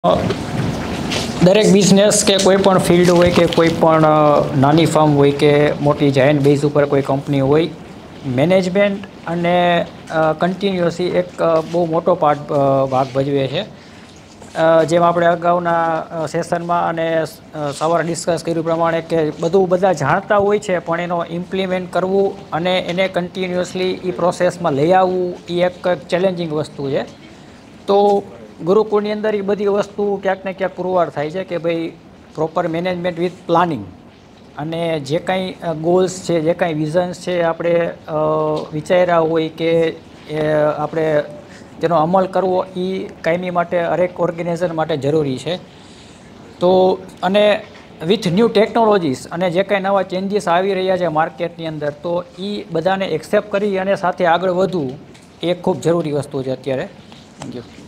દરેક બિઝનેસ કે કોઈ પણ ફિલ્ડ હોય કે કોઈ પણ નાની ફર્મ હોય કે મોટી જાયન્ટ બેઝ ઉપર કોઈ કંપની હોય, મેનેજમેન્ટ અને કન્ટિન્યુઅસલી એક બહુ મોટો ભાગ ભજવે છે. જેમ આપણે અગાઉના સેશનમાં અને સવારે ડિસ્કસ કર્યું પ્રમાણે કે બધા જાણતા હોય છે, પણ એનો ઇમ્પ્લિમેન્ટ કરવું અને એને કન્ટિન્યુઅસલી એ પ્રોસેસમાં લઈ આવવું એ એક ચેલેન્જિંગ વસ્તુ છે. તો ગુરુકુળની અંદર એ બધી વસ્તુ ક્યાંક ને ક્યાંક પુરવાર થાય છે કે ભાઈ પ્રોપર મેનેજમેન્ટ વિથ પ્લાનિંગ અને જે કાંઈ ગોલ્સ છે, જે કાંઈ વિઝન્સ છે, આપણે વિચાર્યા હોય કે આપણે તેનો અમલ કરવો એ કાયમી માટે હરેક ઓર્ગેનાઇઝેશન માટે જરૂરી છે. તો અને વિથ ન્યૂ ટેકનોલોજીસ અને જે કાંઈ નવા ચેન્જીસ આવી રહ્યા છે માર્કેટની અંદર, તો એ બધાને એક્સેપ્ટ કરી અને સાથે આગળ વધવું એ ખૂબ જરૂરી વસ્તુ છે અત્યારે. Thank you.